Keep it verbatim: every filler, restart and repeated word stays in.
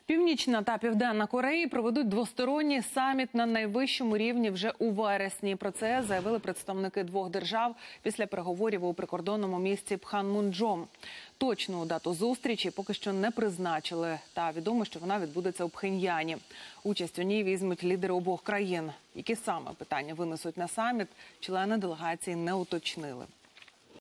Північна та Південна Кореї проведуть двосторонній саміт на найвищому рівні вже у вересні. Про це заявили представники двох держав після переговорів у прикордонному місті Пханмунджом. Точну дату зустрічі поки що не призначили, та відомо, що вона відбудеться у Пхеньяні. Участь у ній візьмуть лідери обох країн. Які саме питання винесуть на саміт, члени делегації не уточнили.